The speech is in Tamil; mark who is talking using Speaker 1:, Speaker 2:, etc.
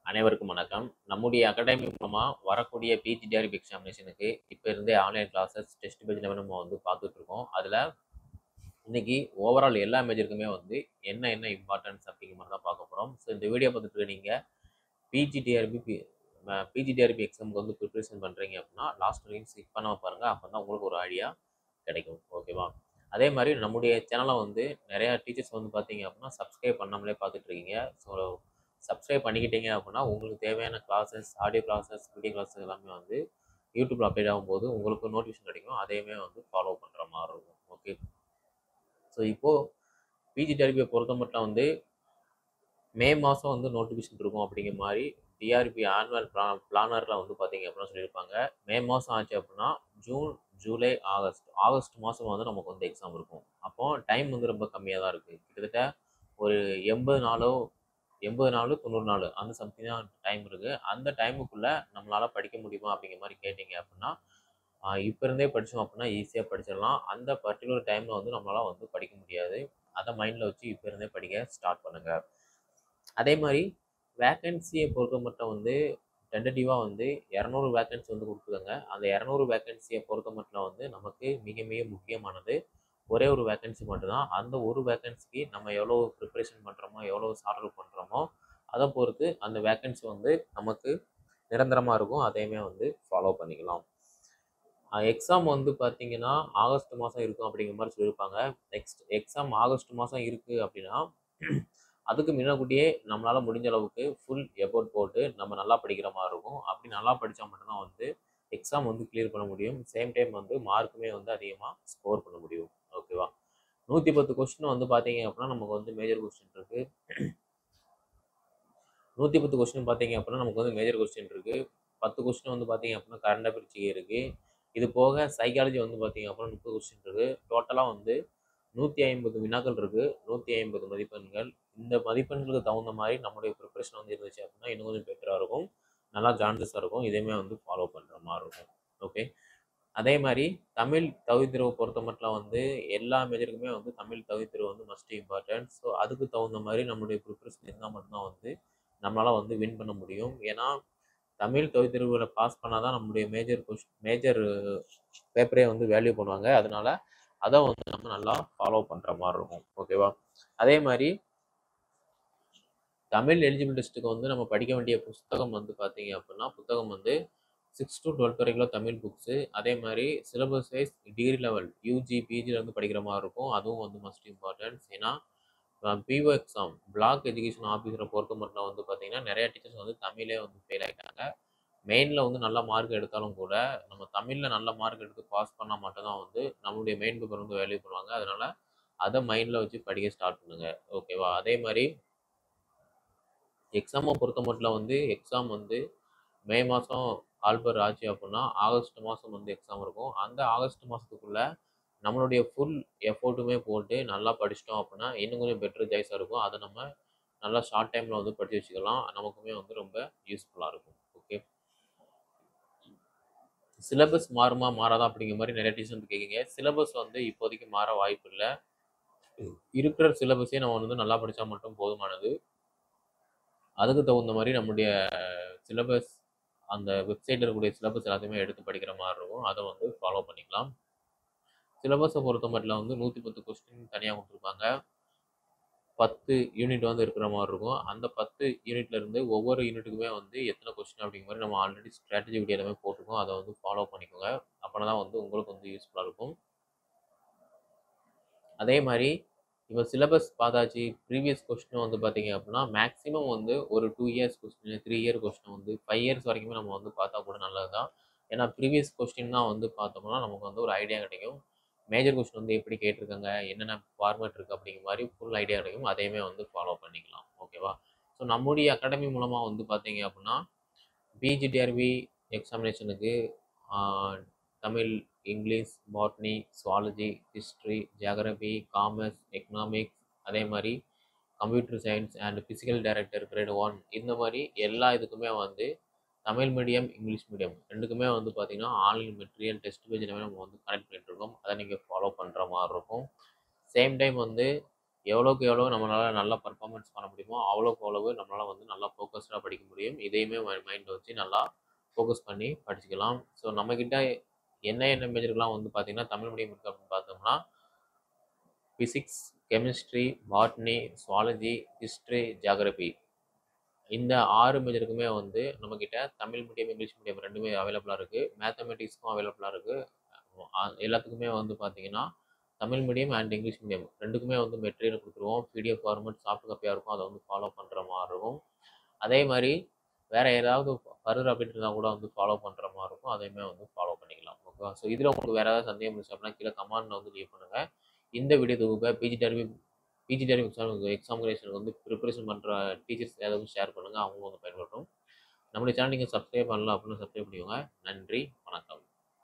Speaker 1: அனைவருக்கும் வணக்கம். நம்முடைய அகாடமி மூலமா வரக்கூடிய பிஜிடிஆர்பி எக்ஸாமினேஷனுக்கு இப்போ இருந்தே ஆன்லைன் கிளாஸஸ் டெஸ்ட் பேஜ் நம்ம பார்த்துட்டு இருக்கோம். அதில் இன்னைக்கு ஓவரால் எல்லா மேஜருக்குமே என்ன இம்பார்ட்டன்ஸ் அப்படிங்கிற மாதிரி தான் பார்க்க போகிறோம். ஸோ இந்த வீடியோ பார்த்துட்டு நீங்கள் பிஜிடிஆர்பி எக்ஸாமுக்கு ப்ரிப்பரேஷன் பண்ணுறீங்க அப்படின்னா லாஸ்ட் வரைக்கும் ஸ்கிப் பண்ணாமல் பாருங்கள். அப்போ தான் உங்களுக்கு ஒரு ஐடியா கிடைக்கும். ஓகேவா? அதே மாதிரி நம்முடைய சேனலை நிறையா டீச்சர்ஸ் பார்த்தீங்க அப்படின்னா சப்ஸ்கிரைப் பண்ணாமலே பார்த்துட்டு இருக்கீங்க. ஸோ சப்ஸ்கிரைப் பண்ணிக்கிட்டீங்க அப்படின்னா உங்களுக்கு தேவையான classes, audio classes, video classes எல்லாமே யூடியூப்ல அப்டேட் ஆகும்போது உங்களுக்கு நோட்டிஃபிகேஷன் கிடைக்கும். அதையுமே ஃபாலோ பண்ணுற மாதிரி இருக்கும். ஓகே. ஸோ இப்போது பிஜிடிஆர்பியை பொறுத்த மட்டும் மே மாதம் நோட்டிஃபிகேஷன் இருக்கும் அப்படிங்கிற மாதிரி டிஆர்பி ஆனுவல் பிளானரில் பார்த்தீங்க அப்படின்னா சொல்லியிருப்பாங்க. மே மாதம் ஆச்சு அப்படின்னா ஜூன், ஜூலை, ஆகஸ்ட் மாதம் நமக்கு எக்ஸாம் இருக்கும். அப்போ டைம் ரொம்ப கம்மியாக தான் இருக்குது. கிட்டத்தட்ட ஒரு 80 நாளோ 90 நாள் அந்த சம்திங் தான் டைம் இருக்குது. அந்த டைமுக்குள்ளே நம்மளால் படிக்க முடியுமா அப்படிங்கிற மாதிரி கேட்டிங்க அப்படின்னா இப்போ இருந்தே படித்தோம் அப்படின்னா ஈஸியாக படிச்சிடலாம். அந்த பர்டிகுலர் டைமில் நம்மளால் படிக்க முடியாது. அதை மைண்டில் வச்சு இப்போ இருந்தே படிக்க ஸ்டார்ட் பண்ணுங்கள். அதே மாதிரி வேக்கன்சியை பொறுத்த மட்டும் டென்டேட்டிவாக 200 வேக்கன்சி கொடுத்துருக்காங்க. அந்த 200 வேக்கன்சியை பொறுத்த மட்டும் நமக்கு மிக மிக முக்கியமானது ஒரே ஒரு வேக்கன்சி மட்டும்தான். அந்த ஒரு வேக்கன்சிக்கு நம்ம எவ்வளோ ப்ரிப்பரேஷன் பண்ணுறோமோ, எவ்வளோ ஷார்ட் அவுட் பண்ணுறோமோ அதை பொறுத்து அந்த வேக்கன்சி நமக்கு நிரந்தரமாக இருக்கும். அதையுமே ஃபாலோ பண்ணிக்கலாம். எக்ஸாம் பார்த்தீங்கன்னா ஆகஸ்ட் மாதம் இருக்கும் அப்படிங்கிற மாதிரி சொல்லியிருப்பாங்க. நெக்ஸ்ட் எக்ஸாம் ஆகஸ்ட் மாதம் இருக்குது அப்படின்னா அதுக்கு முன்னக்கூட்டியே நம்மளால் முடிஞ்ச அளவுக்கு ஃபுல் எஃபோர்ட் போட்டு நம்ம நல்லா படிக்கிற மாதிரி இருக்கும். அப்படி நல்லா படித்தா மட்டும்தான் எக்ஸாம் கிளியர் பண்ண முடியும். சேம் டைம் மார்க்குமே அதிகமாக ஸ்கோர் பண்ண முடியும். ஓகேவா? 110 கொஸ்டின் பார்த்தீங்க அப்படின்னா நமக்கு மேஜர் கொஸ்டின் இருக்குது. 110 கொஸ்டின் பார்த்தீங்க அப்படின்னா நமக்கு மேஜர் கொஸ்டின் இருக்குது. 10 கொஸ்டின் பார்த்தீங்க அப்படின்னா கரண்ட் அஃபேர்ஸ் இருக்குது. இது போக சைக்காலஜி பார்த்தீங்க அப்படின்னா 30 கொஸ்டின் இருக்குது. டோட்டலாக 150 வினாக்கள் இருக்குது. 150 மதிப்பெண்கள். இந்த மதிப்பெண்களுக்கு தகுந்த மாதிரி நம்மளுடைய ப்ரிப்பரேஷன் இருந்துச்சு அப்படின்னா இன்னும் கொஞ்சம் பெட்டராக இருக்கும். நல்லா ஜான்சஸாக இருக்கும். இதையுமே ஃபாலோ பண்ணுற மாதிரி இருக்கும். ஓகே. அதே மாதிரி தமிழ் தகுதித்தேர்வை பொறுத்த மட்டும் எல்லா மேஜருக்குமே தமிழ் தகுதித்தேர்வு மஸ்ட் இம்பார்ட்டன்ட். ஸோ அதுக்கு தகுந்த மாதிரி நம்மளுடைய ப்ரிப்பரேஷன் இருந்தால் மட்டும்தான் நம்மளால் வின் பண்ண முடியும். ஏன்னா தமிழ் தகுதித்தேர்வில் பாஸ் பண்ணால் தான் நம்மளுடைய மேஜர் பேப்பரே வேல்யூ பண்ணுவாங்க. அதனால அதை நம்ம நல்லா ஃபாலோ பண்ணுற மாதிரி இருக்கும். ஓகேவா? அதே மாதிரி தமிழ் எலிஜிபிள் டெஸ்ட்டுக்கு நம்ம படிக்க வேண்டிய புத்தகம் பார்த்தீங்க அப்படின்னா புத்தகம் 6 to 12 வரைக்கும் தமிழ் புக்ஸு. அதே மாதிரி syllabus wise degree level UG பிஜியில் படிக்கிற மாதிரி இருக்கும். அதுவும் மஸ்ட் இம்பார்ட்டன்ஸ். ஏன்னா பிஓ எக்ஸாம் பிளாக் எஜுகேஷன் ஆஃபீஸரை பொறுத்த மட்டும் பார்த்தீங்கன்னா நிறைய டீச்சர்ஸ் தமிழே ஃபெயில் ஆகிட்டாங்க. மெயினில் நல்ல மார்க் எடுத்தாலும் கூட நம்ம தமிழில் நல்ல மார்க் எடுத்து பாஸ் பண்ணால் மட்டும்தான் நம்மளுடைய மெயின் பேப்பர் வேல்யூ பண்ணுவாங்க. அதனால் அதை மைண்டில் வச்சு படிக்க ஸ்டார்ட் பண்ணுங்கள். ஓகேவா? அதே மாதிரி எக்ஸாமை பொறுத்த மட்டும் எக்ஸாம் மே மாதம் ஆல்பர் ஆச்சு அப்படின்னா ஆகஸ்ட் மாதம் எக்ஸாம் இருக்கும். அந்த ஆகஸ்ட் மாதத்துக்குள்ளே நம்மளுடைய ஃபுல் எஃபோர்ட்டுமே போட்டு நல்லா படிச்சிட்டோம் அப்படின்னா இன்னும் கொஞ்சம் பெட்டர் சாய்ஸாக இருக்கும். அதை நம்ம நல்லா ஷார்ட் டைமில் படித்து வச்சுக்கலாம். நமக்குமே ரொம்ப யூஸ்ஃபுல்லாக இருக்கும். ஓகே. சிலபஸ் மாறுமா மாறாதா அப்படிங்கிற மாதிரி நிறைய டீச்சர் கேட்குங்க. சிலபஸ் இப்போதைக்கு மாற வாய்ப்பு இல்லை. இருக்கிற சிலபஸே நம்ம நல்லா படித்தா மட்டும் போதுமானது. அதுக்கு தகுந்த மாதிரி நம்முடைய சிலபஸ் அந்த வெப்சைட்டில் இருக்கக்கூடிய சிலபஸ் எல்லாத்தையுமே எடுத்து படிக்கிற மாதிரி இருக்கும். அதை ஃபாலோ பண்ணிக்கலாம். சிலபஸை பொறுத்த மட்டும் 110 கொஸ்டின் தனியாக கொடுத்துருப்பாங்க. 10 யூனிட் இருக்கிற மாதிரி இருக்கும். அந்த 10 யூனிட்லேருந்து ஒவ்வொரு யூனிட்டுக்குமே எத்தனை கொஸ்டின் அப்படிங்கிற மாதிரி நம்ம ஆல்ரெடி ஸ்ட்ராட்டஜி வீடியோ எல்லாமே போட்டிருக்கோம். அதை ஃபாலோ பண்ணிக்கோங்க. அப்போனா தான் உங்களுக்கு யூஸ்ஃபுல்லாக இருக்கும். அதே மாதிரி இப்போ சிலபஸ் பார்த்தாச்சு. ப்ரீவியஸ் கொஸ்டின் பார்த்தீங்க அப்படின்னா மேக்ஸிமம் ஒரு 2 years question, 3 year question 5 years வரைக்குமே நம்ம பார்த்தா கூட நல்லது தான். ஏன்னா ப்ரீவியஸ் கொஸ்டின் தான் பார்த்தோம்னா நமக்கு ஒரு ஐடியா கிடைக்கும். மேஜர் கொஸ்டின் எப்படி கேட்டிருக்காங்க, என்னென்ன ஃபார்மேட் இருக்குது அப்படிங்கிற மாதிரி ஃபுல் ஐடியா கிடைக்கும். அதையுமே ஃபாலோ பண்ணிக்கலாம். ஓகேவா? ஸோ நம்முடைய அகாடமி மூலமாக பார்த்தீங்க அப்படின்னா பிஜிடிஆர்பி எக்ஸாமினேஷனுக்கு Tamil, English, botany, zoology, history, geography, commerce, economics, அதே மாதிரி computer science and physical director grade 1 இந்த மாதிரி எல்லா இதுக்குமே தமிழ் மீடியம், இங்கிலீஷ் மீடியம் ரெண்டுக்குமே பார்த்தீங்கன்னா ஆன்லைன் மெட்டீரியல் டெஸ்ட் பேஜ் எல்லாமே நம்ம கனெக்ட் பண்ணிட்டு இருக்கோம். அதை நீங்கள் ஃபாலோ பண்ணுற மாதிரி இருக்கும். சேம் டைம் எவ்வளோக்கு எவ்வளோ நம்மளால் நல்லா பர்ஃபார்மன்ஸ் பண்ண முடியுமோ அவ்வளோக்கு அவ்வளவு நம்மளால் வந்து நல்லா ஃபோக்கஸ்டாக படிக்க முடியும். இதையுமே மைண்டில் வச்சு நல்லா ஃபோக்கஸ் பண்ணி படிச்சுக்கலாம். ஸோ நம்மக்கிட்ட என்ன மேஜருக்குலாம் வந்து பார்த்திங்கன்னா தமிழ் மீடியம் இருக்குது அப்படின்னு பார்த்தோம்னா physics, chemistry, botany, zoology, history, geography இந்த 6 மேஜருக்குமே வந்து நம்மக்கிட்ட தமிழ் மீடியம், இங்கிலீஷ் மீடியம் 2மே அவைலபிளாக இருக்குது. மேத்தமெட்டிக்ஸ்க்கும் அவைலபிளாக இருக்குது. எல்லாத்துக்குமே வந்து பார்த்தீங்கன்னா Tamil medium and English medium 2க்குமே வந்து மெட்டீரியல் கொடுத்துருவோம். பிடிஎஃப் ஃபார்மேட் சாஃப்ட் காப்பியாக இருக்கும். அதை வந்து ஃபாலோ பண்ணுற மாதிரி இருக்கும். அதே மாதிரி வேறு ஏதாவது ஃபர்தர் அப்டேட் இருந்தால் கூட வந்து ஃபாலோ பண்ணுற மாதிரி இருக்கும். அதையுமே வந்து ஃபாலோ பண்ணிக்கலாம். ஓகேவா? ஸோ இதில் உங்களுக்கு வேறு ஏதாவது சந்தேகம் இருந்துச்சு அப்படின்னா கீழே கமெண்ட்டில் வந்து லீவ் பண்ணுங்கள். இந்த வீடியோ தொகுப்பை பிஜி டெர்மி எக்ஸாமினேஷனுக்கு வந்து ப்ரிப்பரேஷன் பண்ணுற டீச்சர்ஸ் ஏதாவது ஷேர் பண்ணுங்கள். அவங்களும் வந்து பயன்படுத்தும். நம்மளுடைய சேனல் நீங்கள் சப்ஸ்கிரைப் பண்ணலாம் அப்படின்னு சப்ஸ்கிரைப் பண்ணிக்கோங்க. நன்றி, வணக்கம்.